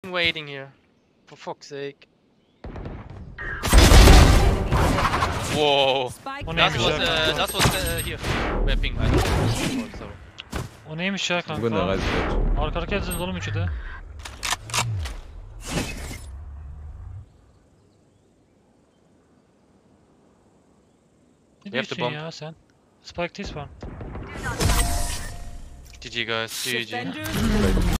waiting here. For fuck's sake. Whoa. O That neymiş was ya? that was here. Mapping. Sorry. O neymiş ya Bu ne kanka? gayet. Arka arkaya diziniz oğlum üçü de. Ne We have to diyorsun bomb. ya sen? Spike this one. GG guys. GG. Defenders